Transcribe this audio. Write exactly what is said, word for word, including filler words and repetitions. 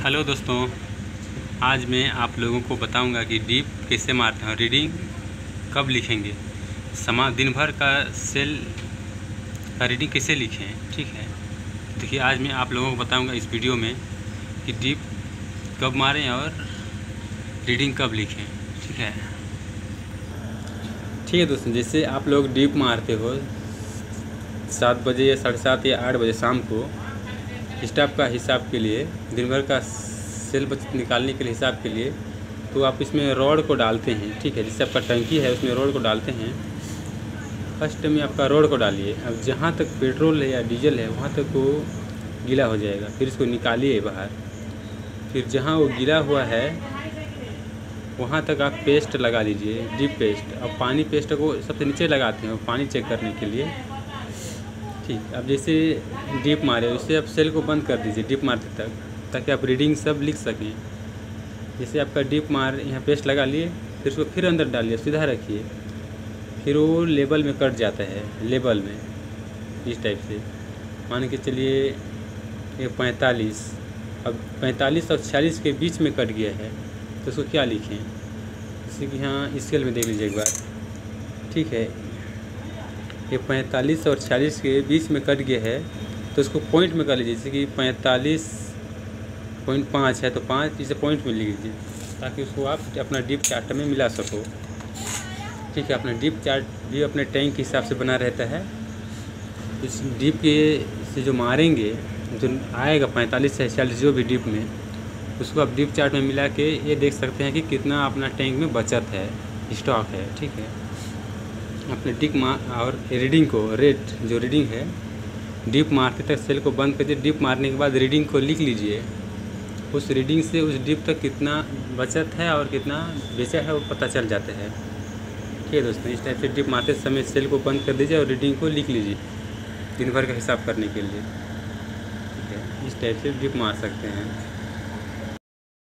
Hello दोस्तों, आज मैं आप लोगों को बताऊंगा कि डीप कैसे मारते हैं और रीडिंग कब लिखेंगे। समा दिन भर का सेल का रीडिंग कैसे लिखें। ठीक है, देखिए आज मैं आप लोगों को बताऊंगा इस वीडियो में कि डीप कब मारें और रीडिंग कब लिखें। ठीक है ठीक है दोस्तों, जैसे आप लोग डीप मारते हो सात बजे या साढ़े सात या आठ बजे शाम को, स्टाफ का हिसाब के लिए, दिन भर का सेल बचत निकालने के लिए हिसाब के लिए, तो आप इसमें रॉड को डालते हैं। ठीक है, जैसे आपका टंकी है उसमें रॉड को डालते हैं। फर्स्ट में आपका रॉड को डालिए, अब जहाँ तक पेट्रोल है या डीजल है वहाँ तक वो गीला हो जाएगा, फिर इसको निकालिए बाहर। फिर जहाँ वो गीला हुआ है वहाँ तक आप पेस्ट लगा लीजिए, डीप पेस्ट। अब पानी पेस्ट को सबसे नीचे लगाते हैं पानी चेक करने के लिए। ठीक, अब जैसे डीप मारे उससे आप सेल को बंद कर दीजिए डीप मारते तक, ताकि आप रीडिंग सब लिख सकें। जैसे आपका डीप मार यहाँ पेस्ट लगा लिए, फिर उसको फिर अंदर डालिए, सीधा रखिए, फिर वो लेबल में कट जाता है। लेबल में इस टाइप से मान के चलिए ये पैंतालीस, अब पैंतालीस और छियालीस के बीच में कट गया है तो उसको क्या लिखें। जैसे कि यहाँ स्केल में देख लीजिए एक बार। ठीक है, ये पैंतालीस और छियालीस के बीच में कट गया है तो इसको पॉइंट में कर लीजिए। जैसे कि पैंतालीस पॉइंट पाँच है तो पाँच इसे पॉइंट में लिख लीजिए, ताकि उसको आप अपना डीप चार्ट में मिला सको। ठीक है, अपना डीप चार्ट भी अपने टैंक के हिसाब से बना रहता है। इस डीप के से जो मारेंगे, जो आएगा पैंतालीस से छियालीस जो भी डीप में, उसको आप डीप चार्ट में मिला के ये देख सकते हैं कि कितना अपना टैंक में बचत है, स्टॉक है। ठीक है, अपने डीप मार और रीडिंग को, रेट जो रीडिंग है डीप मारते तक सेल को बंद कर दीजिए। डीप मारने के बाद रीडिंग को लिख लीजिए। उस रीडिंग से उस डीप तक कितना बचत है और कितना बेचा है वो पता चल जाता है। ठीक है दोस्तों, इस टाइप से डीप मारते समय सेल को बंद कर दीजिए और रीडिंग को लिख लीजिए दिन भर का हिसाब करने के लिए। ठीक है, इस टाइप से डीप मार सकते हैं।